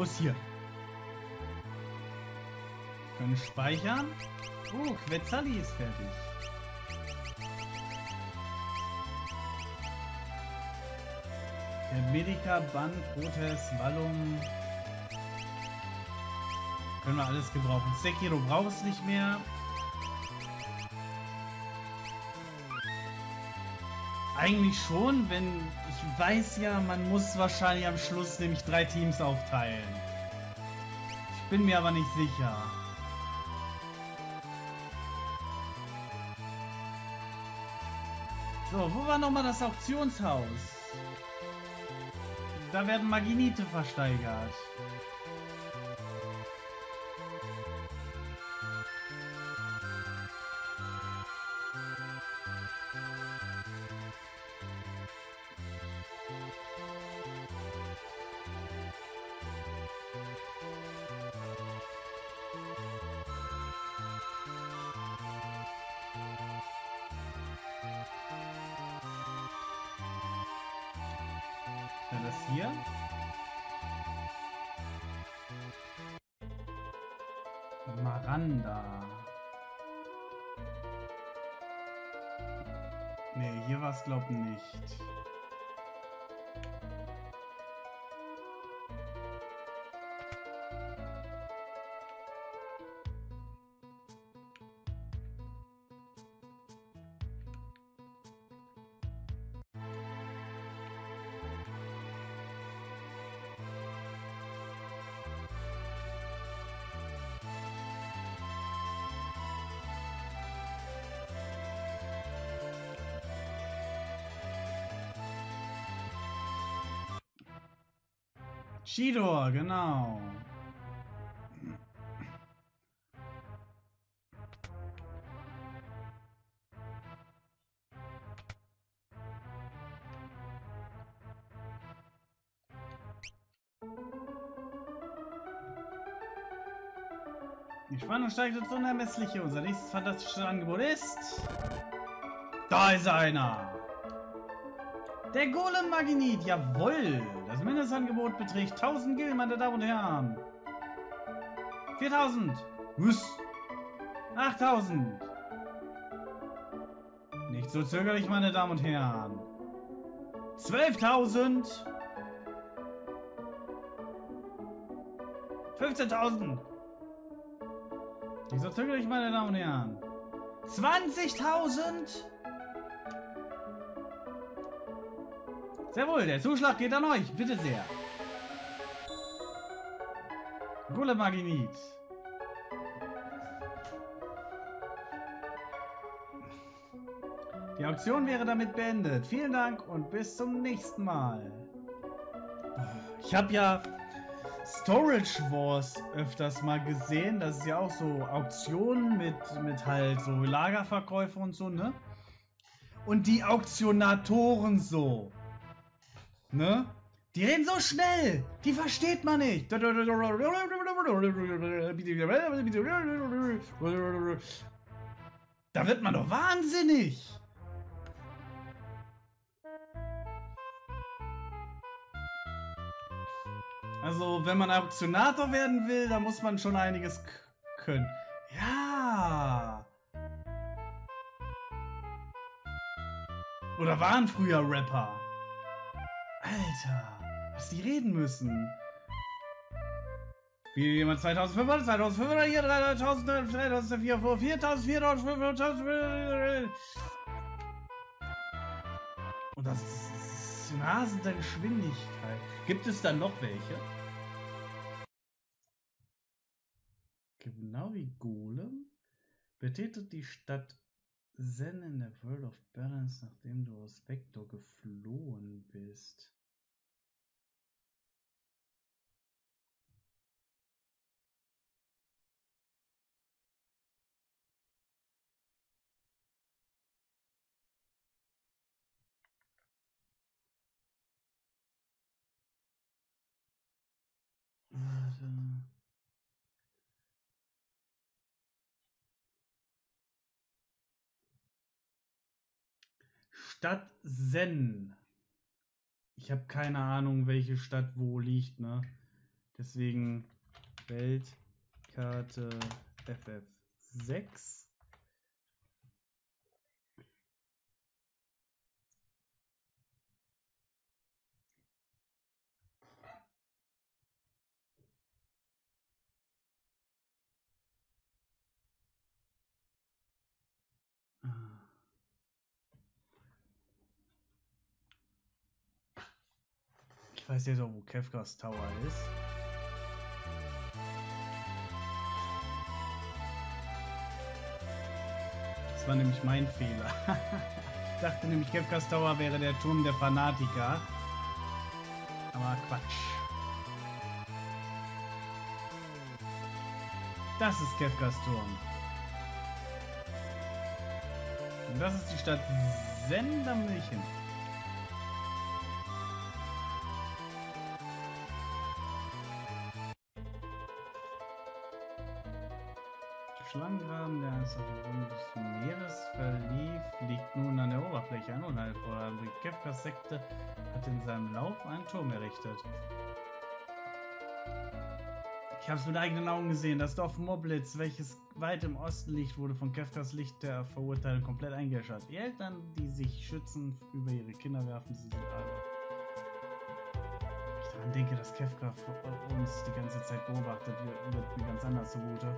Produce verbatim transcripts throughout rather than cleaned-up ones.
Los hier. Wir können speichern. Oh, Quetzali ist fertig. Der Medica, Band, Protest, Wallung. Können wir alles gebrauchen. Sekiro braucht es nicht mehr. Eigentlich schon, wenn... Ich weiß ja, man muss wahrscheinlich am Schluss nämlich drei Teams aufteilen. Ich bin mir aber nicht sicher. So, wo war nochmal das Auktionshaus? Da werden Maginite versteigert. Das hier. Maranda. Nee, hier war es glaub ich nicht. Chidor, genau. Die Spannung steigt ins Unermessliche. Unser nächstes fantastisches Angebot ist... Da ist einer! Der Golem-Magnit, jawohl! Das Mindestangebot beträgt tausend Gil, meine Damen und Herren. viertausend! Was? achttausend! Nicht so zögerlich, meine Damen und Herren. zwölftausend! fünfzehntausend! Nicht so zögerlich, meine Damen und Herren. zwanzigtausend! Sehr wohl, der Zuschlag geht an euch, bitte sehr. Golem-Magnit. Die Auktion wäre damit beendet. Vielen Dank und bis zum nächsten Mal. Ich habe ja Storage Wars öfters mal gesehen. Das ist ja auch so Auktionen mit, mit halt so Lagerverkäufe und so, ne? Und die Auktionatoren so. Ne? Die reden so schnell, die versteht man nicht. Da wird man doch wahnsinnig. Also, wenn man Auktionator werden will, dann muss man schon einiges können. Ja. Oder waren früher Rapper. Alter, was die reden müssen. Wie jemand zweitausendfünfhundert, zweitausendfünfhundert, hier dreitausend, dreitausendvierhundert, viertausend, viertausend, fünftausend. Und das ist rasende Geschwindigkeit. Gibt es dann noch welche? Genau wie Golem betätigt die Stadt Zen in der World of Balance, nachdem du aus Vector geflohen bist. Warte. Stadt Zen. Ich habe keine Ahnung, welche Stadt wo liegt, ne? Deswegen Weltkarte F F sechs. Ich weiß jetzt auch, wo Kefkas Tower ist. Das war nämlich mein Fehler. Ich dachte nämlich, Kefkas Tower wäre der Turm der Fanatiker. Aber Quatsch. Das ist Kefkas Turm. Und das ist die Stadt Sendermilchen. Schlangengraben, der einst auf dem Grund des Meeres verlief, liegt nun an der Oberfläche an Unheil vor. Die Kefkas Sekte hat in seinem Lauf einen Turm errichtet. Ich habe es mit eigenen Augen gesehen. Das Dorf Moblitz, welches weit im Osten liegt, wurde von Kefkas Licht der Verurteilten komplett eingeschaltet. Die Eltern, die sich schützend über ihre Kinder werfen, sie sind alle. Ich daran denke, dass Kefka uns die ganze Zeit beobachtet, wird mir ganz anders zugute.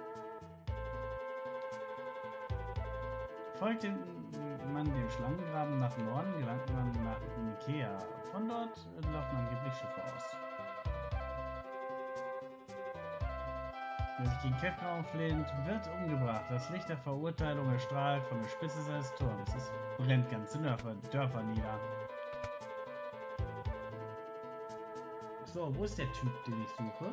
Folgt man dem Schlangengraben nach Norden, gelangt man nach Nikea. Von dort laufen angeblich Schiffe aus. Wer sich gegen Kefka auflehnt, wird umgebracht. Das Licht der Verurteilung erstrahlt von der Spitze seines Turms. Es brennt ganze Dörfer, Dörfer nieder. So, wo ist der Typ, den ich suche?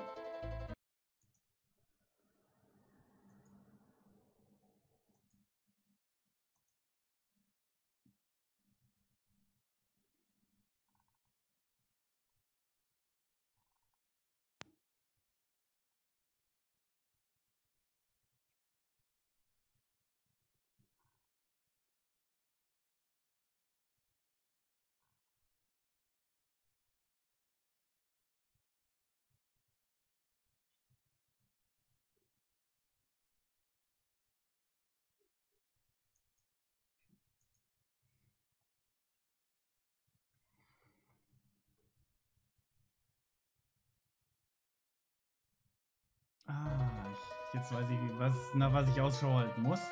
Ah, ich, jetzt weiß ich, was, nach was ich Ausschau halten muss.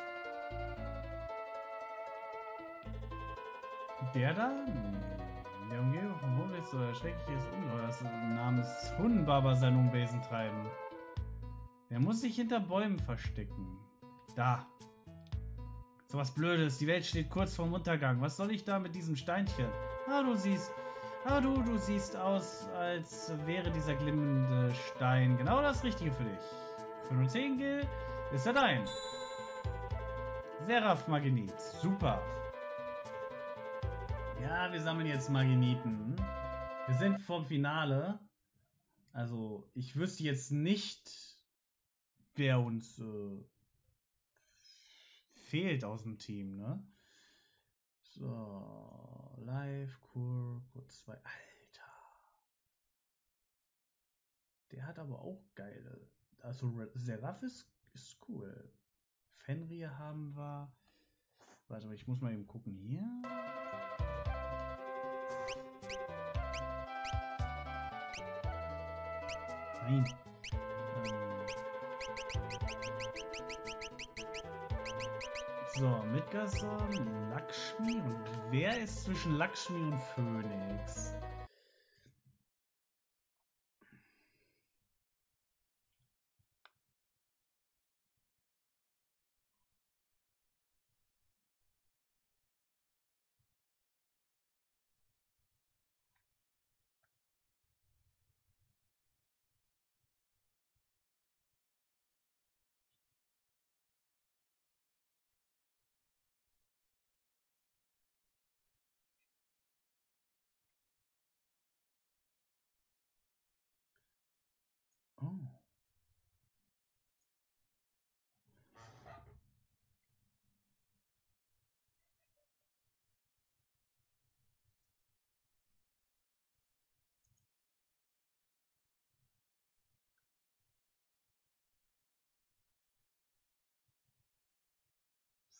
Der da? In der Umgebung von Moblitz soll ein schreckliches Ungeheuer namens Hundenbarber sein Unwesen treiben. Der muss sich hinter Bäumen verstecken. Da. So was Blödes. Die Welt steht kurz vorm Untergang. Was soll ich da mit diesem Steinchen? Ah, du siehst... Ah, du, du siehst aus, als wäre dieser glimmende Stein genau das Richtige für dich. Für nur zehn Gil ist er dein. Seraph Magenit. Super. Ja, wir sammeln jetzt Mageniten. Wir sind vom Finale. Also, ich wüsste jetzt nicht, wer uns äh, fehlt aus dem Team, ne? So, Live, Kur, Kur zwei. Alter. Der hat aber auch geile. Also, Seraph ist, ist cool. Fenrir haben wir. Warte mal, ich muss mal eben gucken hier. Nein. Ähm. So, Midgardsorn, Lakshmi. Und wer ist zwischen Lakshmi und Phönix?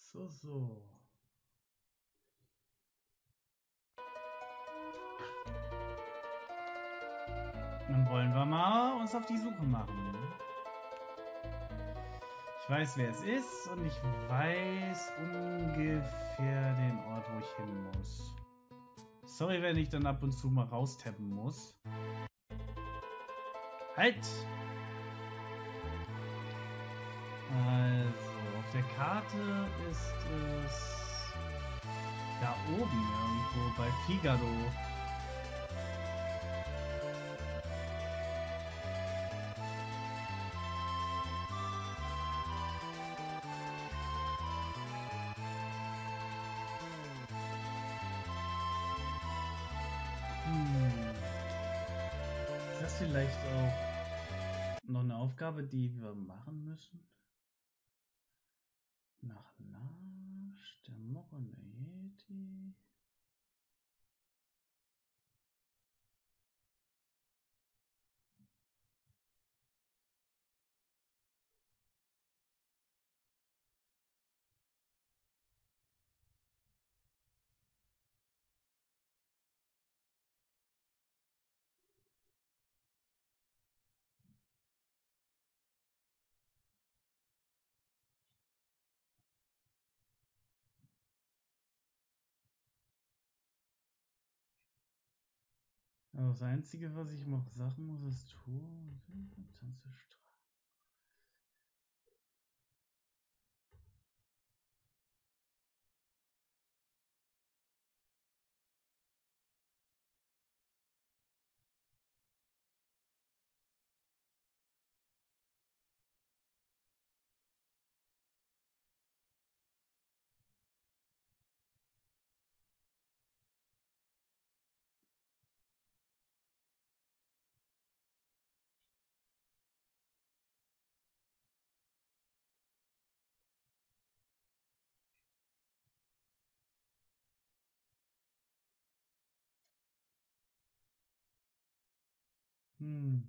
So, so. Dann wollen wir mal uns auf die Suche machen. Ich weiß, wer es ist und ich weiß ungefähr den Ort, wo ich hin muss. Sorry, wenn ich dann ab und zu mal raustappen muss. Halt! Also, auf der Karte ist es da oben irgendwo bei Figaro. Hm. Ist das vielleicht auch noch eine Aufgabe, die wir machen müssen? Nach Nasch, der Moroneti. Also das Einzige, was ich noch sagen muss, ist Tour. Hm.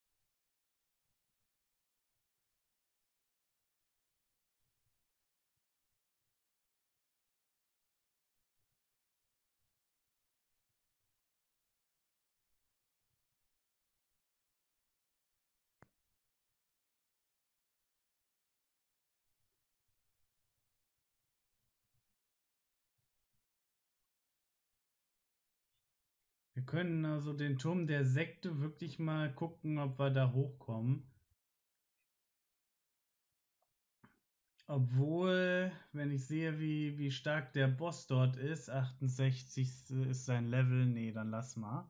Wir können also den Turm der Sekte wirklich mal gucken, ob wir da hochkommen. Obwohl, wenn ich sehe, wie, wie stark der Boss dort ist, achtundsechzig ist sein Level, nee, dann lass mal.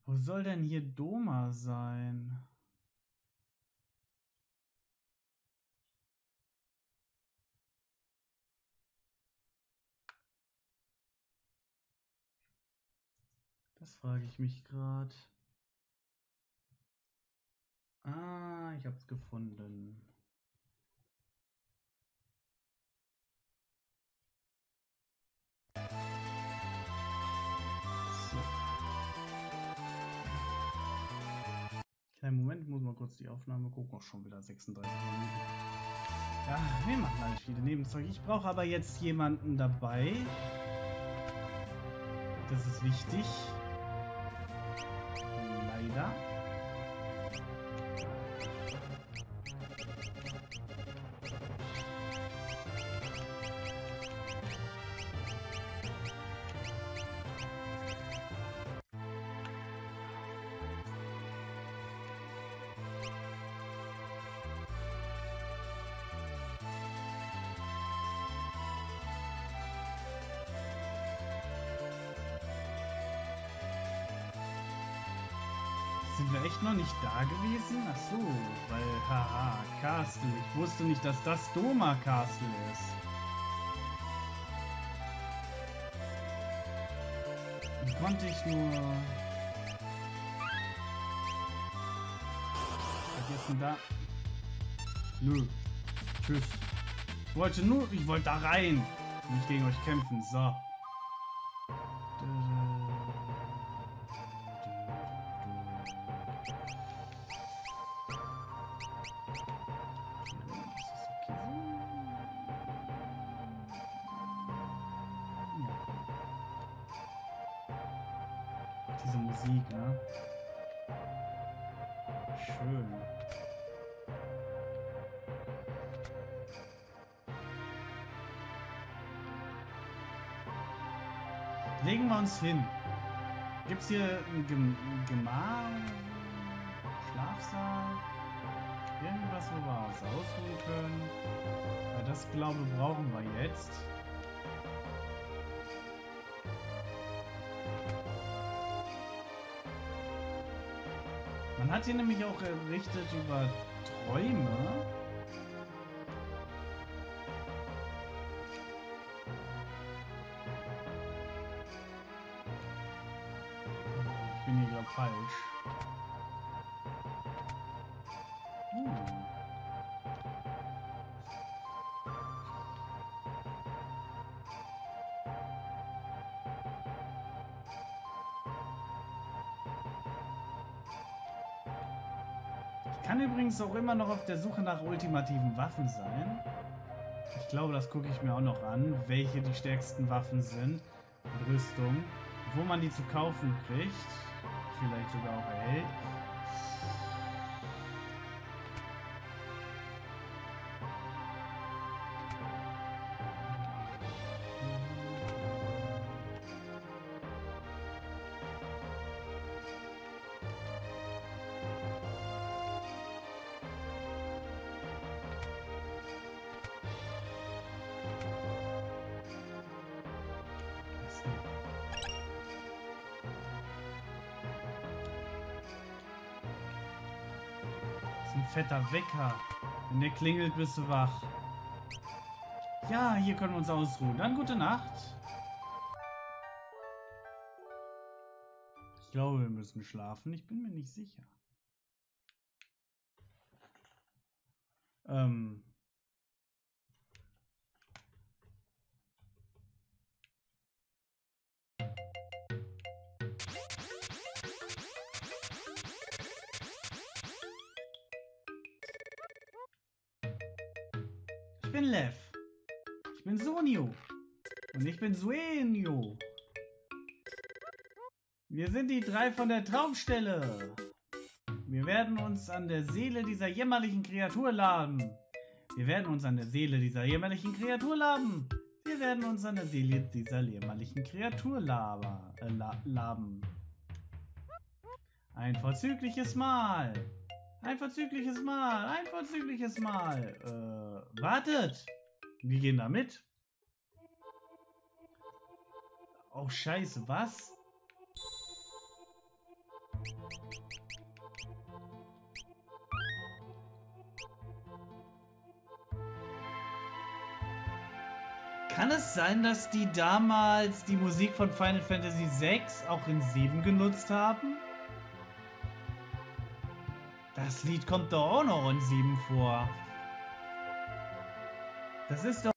Wo soll denn hier Doma sein? Das frage ich mich gerade. Ah, ich hab's gefunden. So. Kleinen Moment, ich muss mal kurz die Aufnahme gucken. Auch schon wieder sechsunddreißig Minuten. Ja, wir machen halt viele Nebenzeug. Ich brauche aber jetzt jemanden dabei. Das ist wichtig. Leider. Sind wir echt noch nicht da gewesen? Ach so, weil, haha, Castle. Ich wusste nicht, dass das Doma Castle ist. Wie konnte ich nur... Vergessen da... Nö. Tschüss. Ich wollte nur... Ich wollte da rein. Nicht gegen euch kämpfen. So. Diese Musik, ne? Schön. Legen wir uns hin. Gibt's hier ein Gem Gemach? Schlafsaal? Irgendwas, wo wir uns ausruhen können? Weil das, glaube ich, brauchen wir jetzt. Man hat hier nämlich auch berichtet über Träume. Ich bin hier gerade falsch. Hm. Ich kann übrigens auch immer noch auf der Suche nach ultimativen Waffen sein. Ich glaube, das gucke ich mir auch noch an, welche die stärksten Waffen sind. Und Rüstung. Wo man die zu kaufen kriegt. Vielleicht sogar auch erhält. Ein fetter Wecker. Wenn der klingelt, bist du wach. Ja, hier können wir uns ausruhen. Dann gute Nacht. Ich glaube, wir müssen schlafen. Ich bin mir nicht sicher. Ähm... Ich bin Lev. Ich bin Sonio. Und ich bin Suenio. Wir sind die drei von der Traumstelle. Wir werden uns an der Seele dieser jämmerlichen Kreatur laben. Wir werden uns an der Seele dieser jämmerlichen Kreatur laben. Wir werden uns an der Seele dieser jämmerlichen Kreatur laber, äh, la laben. Ein vorzügliches Mal. Ein vorzügliches Mal. Ein vorzügliches Mal. Äh, wartet. Wir gehen da mit. Oh, scheiße, was? Kann es sein, dass die damals die Musik von Final Fantasy sechs auch in sieben genutzt haben? Das Lied kommt doch auch noch in sieben vor. Das ist doch